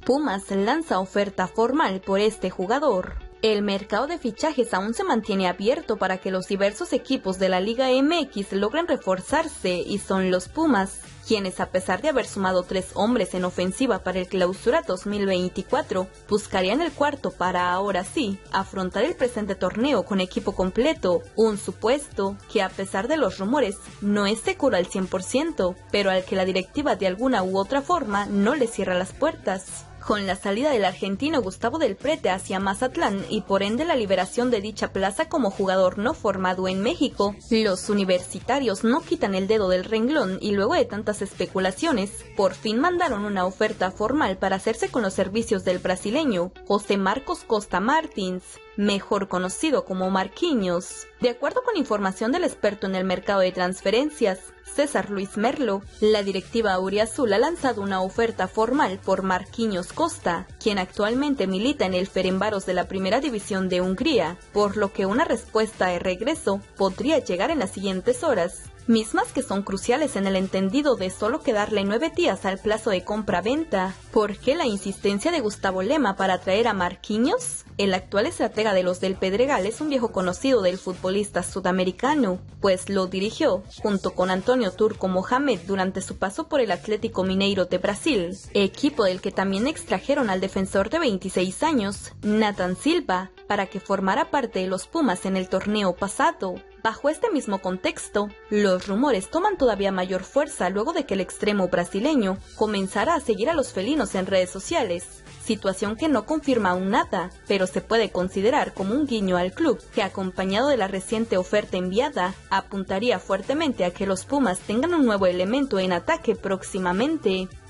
Pumas lanza oferta formal por este jugador. El mercado de fichajes aún se mantiene abierto para que los diversos equipos de la Liga MX logren reforzarse y son los Pumas, quienes a pesar de haber sumado 3 hombres en ofensiva para el Clausura 2024, buscarían el cuarto para ahora sí afrontar el presente torneo con equipo completo, un supuesto que a pesar de los rumores no es seguro al 100%, pero al que la directiva de alguna u otra forma no le cierra las puertas. Con la salida del argentino Gustavo Del Prete hacia Mazatlán y por ende la liberación de dicha plaza como jugador no formado en México, los universitarios no quitan el dedo del renglón y luego de tantas especulaciones, por fin mandaron una oferta formal para hacerse con los servicios del brasileño José Marcos Costa Martins, mejor conocido como Marquinhos. De acuerdo con información del experto en el mercado de transferencias, César Luis Merlo, la directiva auriazul ha lanzado una oferta formal por Marquinhos Costa, quien actualmente milita en el Ferencváros de la Primera División de Hungría, por lo que una respuesta de regreso podría llegar en las siguientes horas, mismas que son cruciales en el entendido de solo quedarle 9 días al plazo de compra-venta. ¿Por qué la insistencia de Gustavo Lema para traer a Marquinhos? El actual estratega de los del Pedregal es un viejo conocido del futbolista sudamericano, pues lo dirigió junto con Antonio Turco Mohamed durante su paso por el Atlético Mineiro de Brasil, equipo del que también extrajeron al defensor de 26 años, Nathan Silva, para que formara parte de los Pumas en el torneo pasado. Bajo este mismo contexto, los rumores toman todavía mayor fuerza luego de que el extremo brasileño comenzara a seguir a los felinos en redes sociales, situación que no confirma aún nada, pero se puede considerar como un guiño al club, que acompañado de la reciente oferta enviada, apuntaría fuertemente a que los Pumas tengan un nuevo elemento en ataque próximamente.